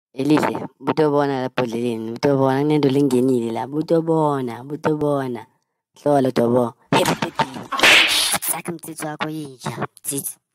Elihle, butobona lapho dleleni, butobona kunento lingenile la, butobona. Hlola Dobo. Happy birthday. Saka umthetho wakho yinja. Tsithi.